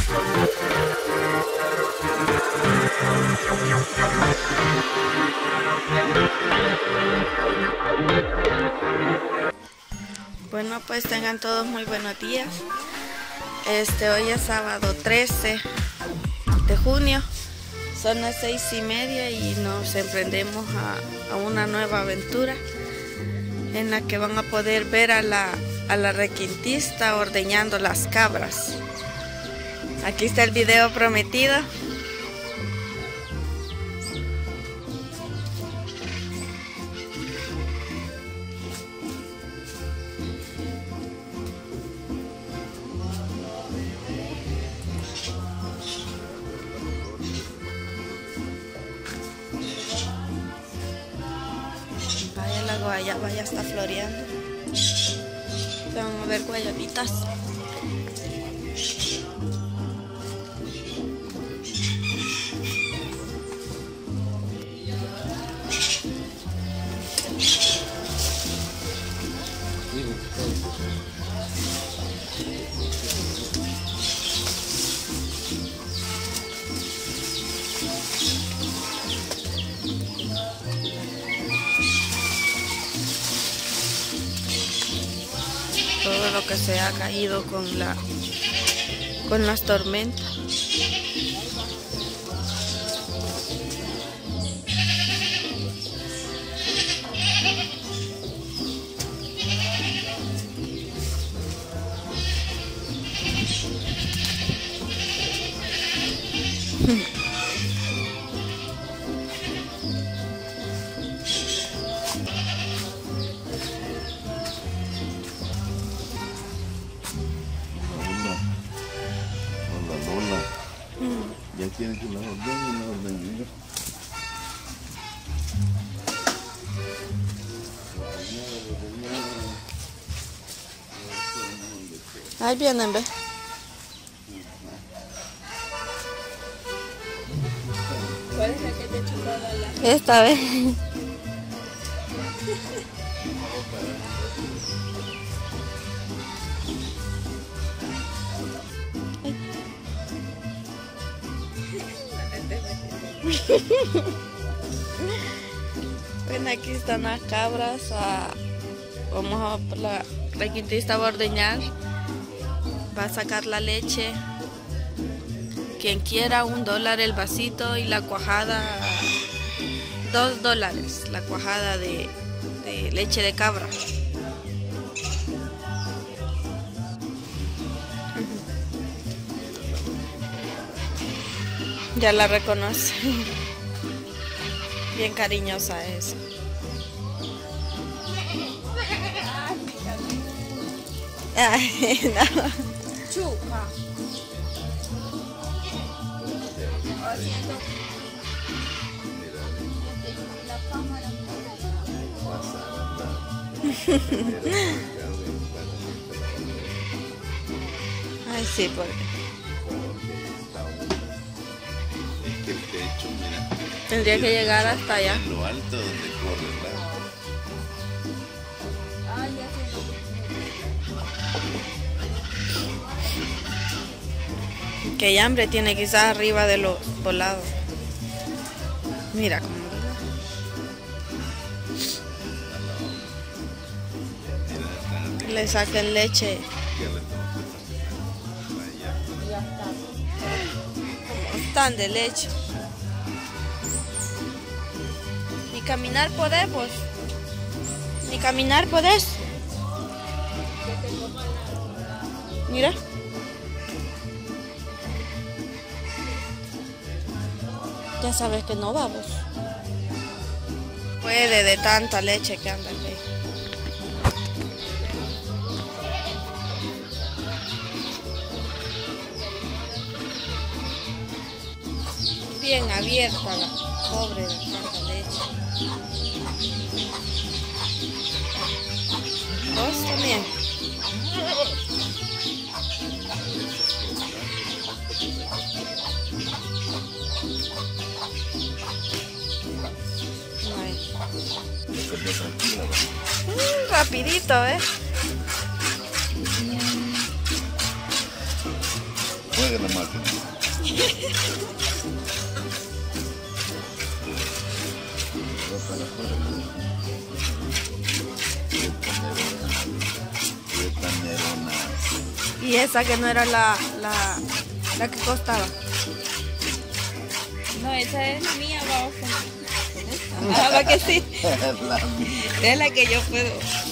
Bueno, pues tengan todos muy buenos días. Hoy es sábado 13 de junio. Son las 6:30 y nos emprendemos a una nueva aventura en la que van a poder ver a la requintista ordeñando las cabras. Aquí está el video prometido. Vaya, la guayaba ya está floreando. Vamos a ver guayabitas. Todo lo que se ha caído con las tormentas. Ya tienes una orden. Ahí vienen, ve. ¿Cuál es la que te chupaba la? Esta vez. Bueno, aquí están las cabras. La requintista va a ordeñar, va a sacar la leche. Quien quiera, $1 el vasito, y la cuajada $2, la cuajada de leche de cabra. Ya la reconoce. Bien cariñosa es. Ay, no. Chupa. Ay, sí, porque Es que el techo, mira. tendría que llegar hasta allá. En lo alto donde corre, ¿verdad? Ay, ya sé. Que hambre tiene quizás arriba de los volados. Mira cómo. Le saquen leche. Ya está. Están de leche. Ni caminar podemos. Ni caminar podés. Mira. Ya sabes que no vamos. Puede de tanta leche que anda aquí. Bien abierta la pobre de tanta leche. ¿Vos también? Rapidito, ¿eh? juega la máquina. Para afuera. Esta nerona. Y esa que no era la que costaba. No, esa es mía, vamos. Ah, ¿va que sí? Es la mía. Es la que yo puedo.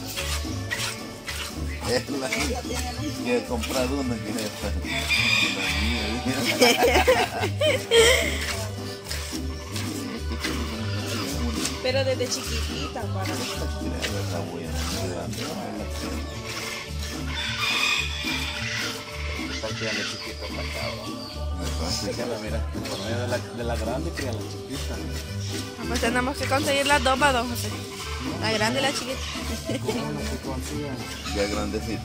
Es la mía. Que he comprado una que es esta. La mía. Pero desde chiquitita, para. La voy a grande. Está criando chiquita para acá. Mira, por medio de la grande cría la chiquita. Pues tenemos que conseguir las dos, ¿va, don José? La grande y la chiquita. ¿Cómo no se consigue? Ya grandecita.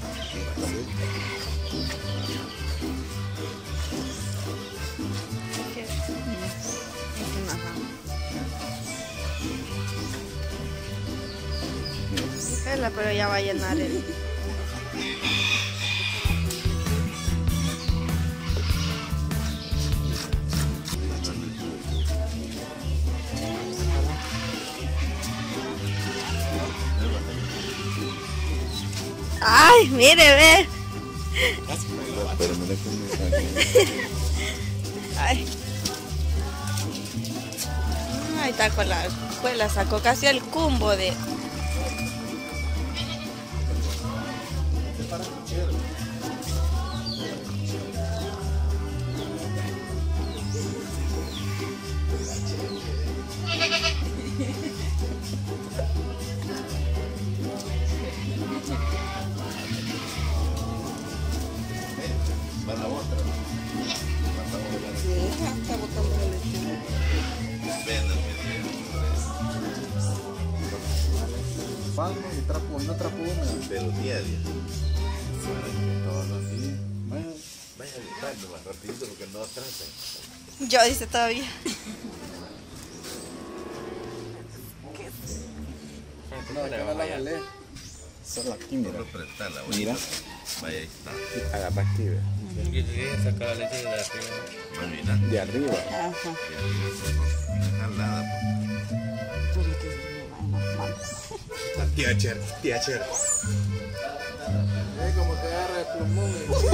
Pero ya va a llenar el... Ay, mire, ve. Pero mira cómo está. Ay. Ahí está con la escuela, sacó casi el cumbo de... Van a otra. Palmo y trapo, no trapo húmedo. Pero día a día. Todos los días. Bueno, Vaya a buscarlo más rapidito porque no atrasan. Yo dice todavía. no, que no la valé. Solo aquí, mira. Solo prestarla. Mira. Vaya, ahí está. Agarra aquí, ve. Sacar la leche de la arriba. Bueno, mira. De arriba. Ajá. Jalada. Tía Cher. Como que agarra el plumón.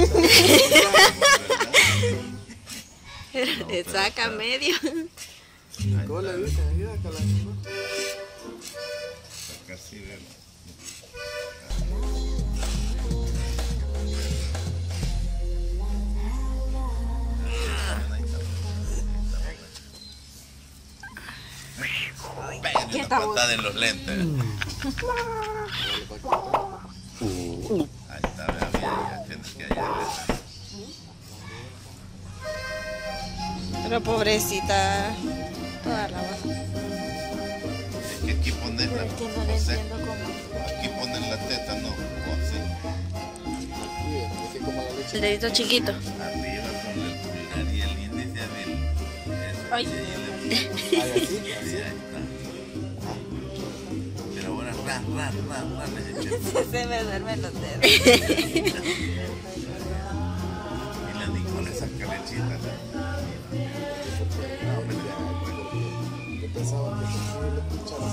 Le saca medio. ¿Cómo le dicen? Ayuda acá la misma. Casi ve. Una patada en los lentes. Ahí está, vea bien, ya tienes que hallarle. Pero pobrecita. Toda la baja. Es que aquí pones la, Es que no le o sea, entiendo cómo. aquí ponen la teta, no, o Así como la leche. El dedito chiquito. arriba con el pulgar y el índice arriba. Eso, Ay. y Ay, así. ahí está. Pero ahora Se me duermen los dedos. y la Nicole saca lechita. Yo pensaba que si le pinchara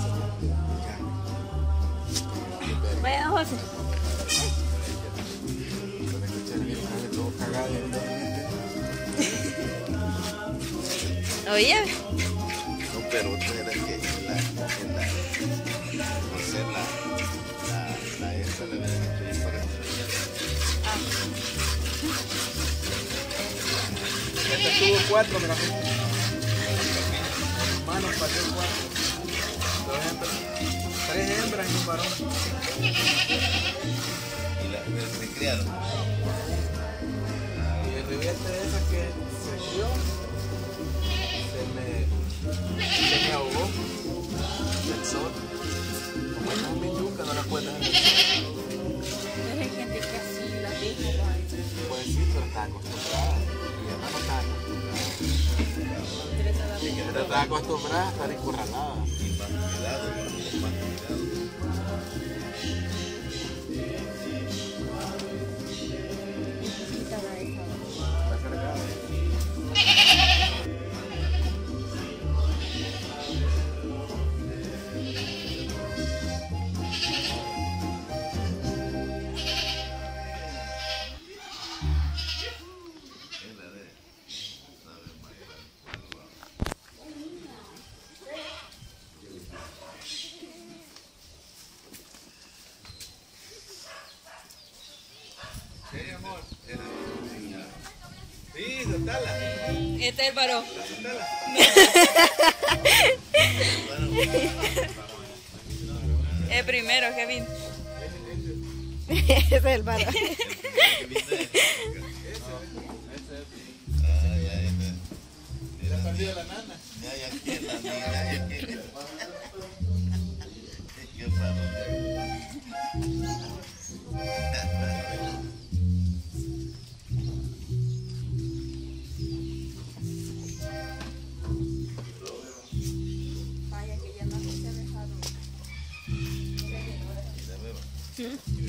esa Vaya, José. Para escuchar a mi madre todo cagado y Oye. No, pero otra era que por ser la esta le habían hecho ahí para Esta tuvo 4, mira. Manos para hacer 4. 3 hembras y un varón. y la recriaron. Y el ribete de esa que se dio, se me ahogó del sol. Como es muy yuca, no la puedes dejar en el sol. Pero hay gente que así la deja. Pues sí, pero está acostumbrada. Mi mamá no está acostumbrada. Ella está acostumbrada a estar encurralada. Y más cuidado, más cuidado. Está cargada. Kevin, soltala. Este es el varón. Soltala. El primero, Kevin. Ese es el varón. Se ha perdido la nana. Ya quiere la niña, ya quiere. Qué raro. Vaya que ya no se ha dejado.